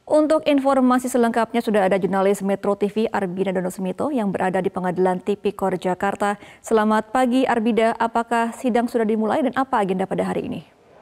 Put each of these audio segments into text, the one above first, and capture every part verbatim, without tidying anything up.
Untuk informasi selengkapnya sudah ada jurnalis Metro T V Arbida Donosmito yang berada di Pengadilan Tipikor Jakarta. Selamat pagi Arbida, apakah sidang sudah dimulai dan apa agenda pada hari ini?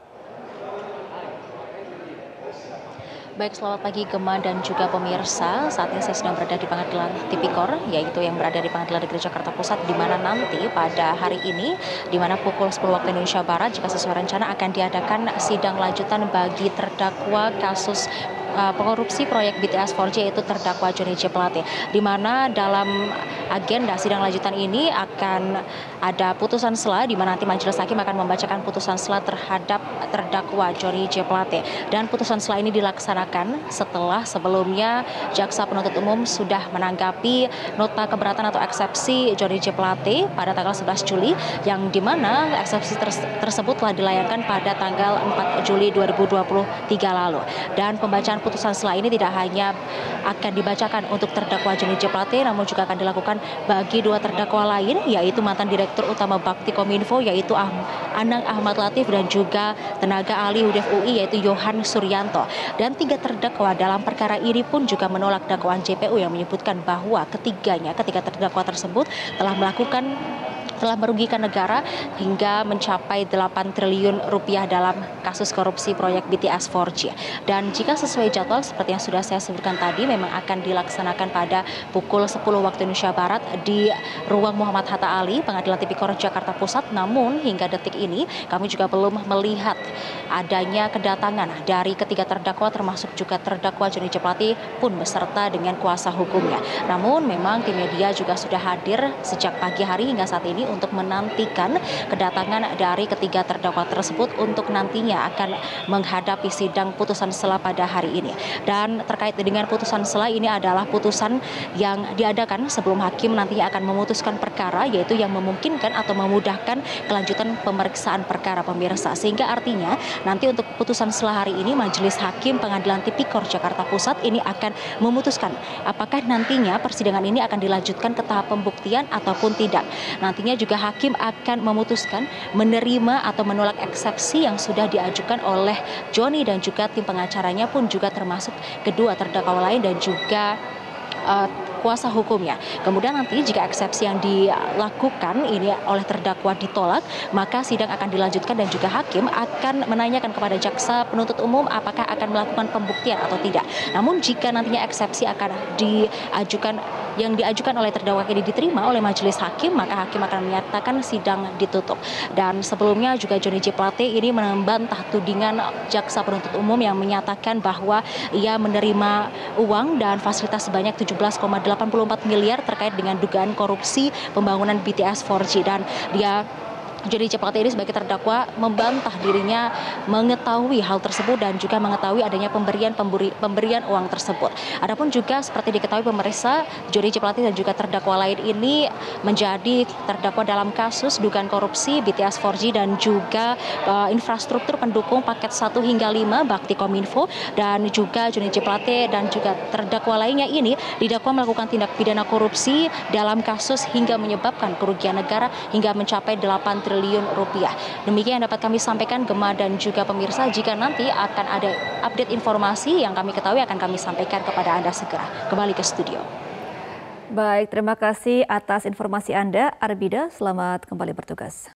Baik, selamat pagi Gema dan juga pemirsa. Saat ini saya sedang berada di Pengadilan Tipikor, yaitu yang berada di Pengadilan Negeri Jakarta Pusat, di mana nanti pada hari ini, di mana pukul sepuluh waktu Indonesia Barat, jika sesuai rencana akan diadakan sidang lanjutan bagi terdakwa kasus uh, pengkorupsi proyek B T S empat G, yaitu terdakwa Johnny G. Plate, di mana dalam agenda sidang lanjutan ini akan ada putusan sela, di mana nanti majelis hakim akan membacakan putusan sela terhadap terdakwa Johnny G. Plate, dan putusan sela ini dilaksanakan setelah sebelumnya jaksa penuntut umum sudah menanggapi nota keberatan atau eksepsi Johnny G. Plate pada tanggal sebelas Juli, yang dimana eksepsi tersebut telah dilayangkan pada tanggal empat Juli dua ribu dua puluh tiga lalu. Dan pembacaan putusan sela ini tidak hanya akan dibacakan untuk terdakwa Johnny G. Plate, namun juga akan dilakukan bagi dua terdakwa lain, yaitu mantan Direktur Utama Bakti Kominfo, yaitu Anang Ahmad Latif, dan juga tenaga ahli U D F U I, yaitu Yohan Suryanto. Dan tiga terdakwa dalam perkara ini pun juga menolak dakwaan J P U yang menyebutkan bahwa ketiganya, ketiga terdakwa tersebut telah melakukan telah merugikan negara hingga mencapai delapan triliun rupiah dalam kasus korupsi proyek B T S empat G. Dan jika sesuai jadwal seperti yang sudah saya sebutkan tadi, memang akan dilaksanakan pada pukul sepuluh waktu Indonesia Barat di ruang Muhammad Hatta Ali, Pengadilan Tipikor Jakarta Pusat. Namun hingga detik ini kami juga belum melihat adanya kedatangan dari ketiga terdakwa, termasuk juga terdakwa Johnny G. Plate pun beserta dengan kuasa hukumnya. Namun memang tim media juga sudah hadir sejak pagi hari hingga saat ini untuk menantikan kedatangan dari ketiga terdakwa tersebut untuk nantinya akan menghadapi sidang putusan sela pada hari ini. Dan terkait dengan putusan sela ini adalah putusan yang diadakan sebelum hakim nantinya akan memutuskan perkara, yaitu yang memungkinkan atau memudahkan kelanjutan pemeriksaan perkara, pemirsa. Sehingga artinya nanti untuk putusan sela hari ini, Majelis Hakim Pengadilan Tipikor Jakarta Pusat ini akan memutuskan apakah nantinya persidangan ini akan dilanjutkan ke tahap pembuktian ataupun tidak. Nantinya juga hakim akan memutuskan menerima atau menolak eksepsi yang sudah diajukan oleh Johnny dan juga tim pengacaranya, pun juga termasuk kedua terdakwa lain dan juga uh, kuasa hukumnya. Kemudian nanti jika eksepsi yang dilakukan ini oleh terdakwa ditolak, maka sidang akan dilanjutkan dan juga hakim akan menanyakan kepada jaksa penuntut umum apakah akan melakukan pembuktian atau tidak. Namun jika nantinya eksepsi akan diajukan yang diajukan oleh terdakwa ini diterima oleh majelis hakim, maka hakim akan menyatakan sidang ditutup. Dan sebelumnya juga Johnny G. Plate ini membantah tudingan jaksa penuntut umum yang menyatakan bahwa ia menerima uang dan fasilitas sebanyak tujuh belas koma delapan puluh empat miliar terkait dengan dugaan korupsi pembangunan B T S empat G. Dan dia Johnny G. Plate ini sebagai terdakwa membantah dirinya mengetahui hal tersebut dan juga mengetahui adanya pemberian pemberi, pemberian uang tersebut. Adapun juga seperti diketahui pemirsa, Johnny G. Plate dan juga terdakwa lain ini menjadi terdakwa dalam kasus dugaan korupsi B T S empat G dan juga uh, infrastruktur pendukung paket satu hingga lima Bakti Kominfo. Dan juga Johnny G. Plate dan juga terdakwa lainnya ini didakwa melakukan tindak pidana korupsi dalam kasus hingga menyebabkan kerugian negara hingga mencapai delapan triliun rupiah. Demikian yang dapat kami sampaikan, Gema dan juga pemirsa. Jika nanti akan ada update informasi yang kami ketahui, akan kami sampaikan kepada Anda segera. Kembali ke studio. Baik, terima kasih atas informasi Anda, Arbida. Selamat kembali bertugas.